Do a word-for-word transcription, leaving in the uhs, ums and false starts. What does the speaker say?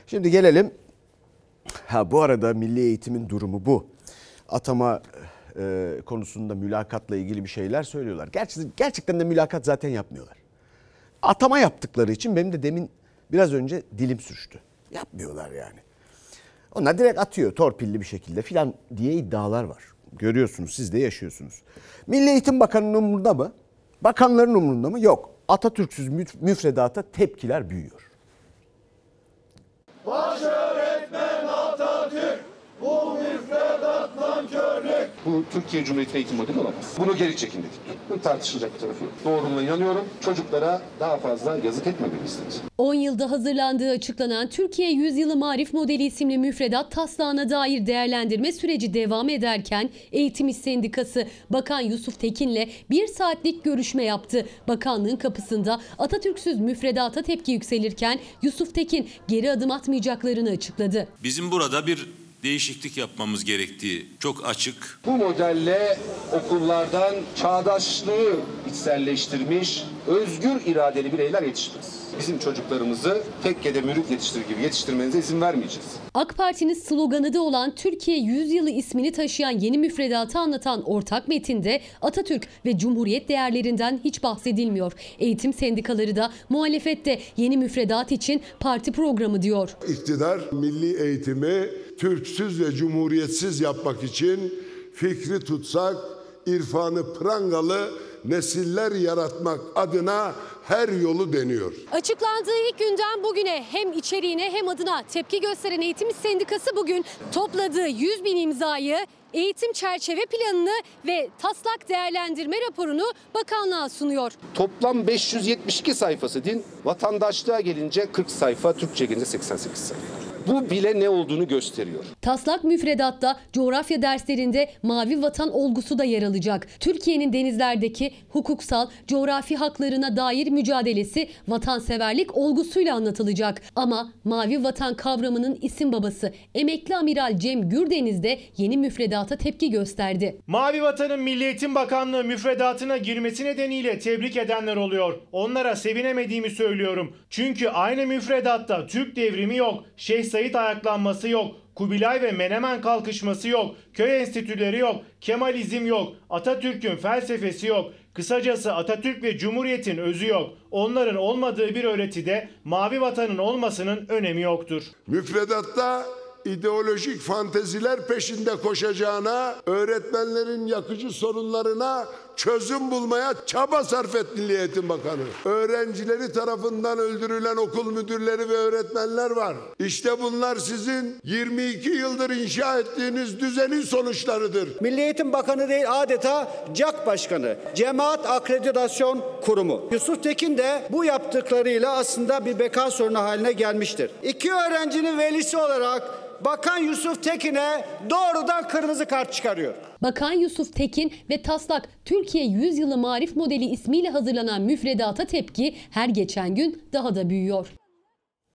Şimdi gelelim. Ha bu arada milli eğitimin durumu bu. Atama e, konusunda mülakatla ilgili bir şeyler söylüyorlar. Gerçi, gerçekten de mülakat zaten yapmıyorlar. Atama yaptıkları için benim de demin biraz önce dilim sürçtü. Yapmıyorlar yani. Onlar direkt atıyor torpilli bir şekilde filan diye iddialar var. Görüyorsunuz, siz de yaşıyorsunuz. Milli Eğitim Bakanı'nın umurunda mı? Bakanların umurunda mı? Yok. Atatürk'süz müfredata tepkiler büyüyor. Baş öğretmen Atatürk, bu müfredat nankörlük. Bu Türkiye Cumhuriyeti eğitim modeli olamaz. Bunu geri çekin dedik. Bunun tartışılacak bir tarafı yok. Doğruluğuna inanıyorum. Çocuklara daha fazla yazık etmemeli isteriz. on yılda hazırlandığı açıklanan Türkiye Yüzyılı Marif Modeli isimli müfredat taslağına dair değerlendirme süreci devam ederken Eğitim İş Sendikası Bakan Yusuf Tekin'le bir saatlik görüşme yaptı. Bakanlığın kapısında Atatürk'süz müfredata tepki yükselirken Yusuf Tekin geri adım atmayacaklarını açıkladı. Bizim burada bir değişiklik yapmamız gerektiği çok açık. Bu modelle okullardan çağdaşlığı içselleştirmiş, özgür iradeli bireyler yetişmez. Bizim çocuklarımızı tekkede mürit yetiştirir gibi yetiştirmenize izin vermeyeceğiz. AK Parti'nin sloganı da olan Türkiye Yüzyılı ismini taşıyan yeni müfredatı anlatan ortak metinde Atatürk ve Cumhuriyet değerlerinden hiç bahsedilmiyor. Eğitim sendikaları da muhalefette yeni müfredat için parti programı diyor. İktidar milli eğitimi Türksüz ve cumhuriyetsiz yapmak için fikri tutsak, irfanı prangalı nesiller yaratmak adına her yolu deniyor. Açıklandığı ilk günden bugüne hem içeriğine hem adına tepki gösteren Eğitim İş Sendikası bugün topladığı yüz bin imzayı, eğitim çerçeve planını ve taslak değerlendirme raporunu bakanlığa sunuyor. Toplam beş yüz yetmiş iki sayfası din, vatandaşlığa gelince kırk sayfa, Türkçe gelince seksen sekiz sayfa. Bu bile ne olduğunu gösteriyor. Taslak müfredatta coğrafya derslerinde mavi vatan olgusu da yer alacak. Türkiye'nin denizlerdeki hukuksal, coğrafi haklarına dair mücadelesi vatanseverlik olgusuyla anlatılacak. Ama mavi vatan kavramının isim babası emekli amiral Cem Gürdeniz de yeni müfredata tepki gösterdi. Mavi Vatan'ın Milli Eğitim Bakanlığı müfredatına girmesi nedeniyle tebrik edenler oluyor. Onlara sevinemediğimi söylüyorum. Çünkü aynı müfredatta Türk devrimi yok, Şeyh Said ayaklanması yok, Kubilay ve Menemen kalkışması yok, köy enstitüleri yok, Kemalizm yok, Atatürk'ün felsefesi yok. Kısacası Atatürk ve Cumhuriyet'in özü yok. Onların olmadığı bir öğretide Mavi Vatan'ın olmasının önemi yoktur. Müfredatta ideolojik fanteziler peşinde koşacağına, öğretmenlerin yakıcı sorunlarına çözüm bulmaya çaba sarf etti Milli Eğitim Bakanı. Öğrencileri tarafından öldürülen okul müdürleri ve öğretmenler var. İşte bunlar sizin yirmi iki yıldır inşa ettiğiniz düzenin sonuçlarıdır. Milli Eğitim Bakanı değil, adeta C A K Başkanı, Cemaat Akreditasyon Kurumu. Yusuf Tekin de bu yaptıklarıyla aslında bir beka sorunu haline gelmiştir. İki öğrencinin velisi olarak Bakan Yusuf Tekin'e doğrudan kırmızı kart çıkarıyor. Bakan Yusuf Tekin ve taslak Türkiye Yüzyılı Marif Modeli ismiyle hazırlanan müfredata tepki her geçen gün daha da büyüyor.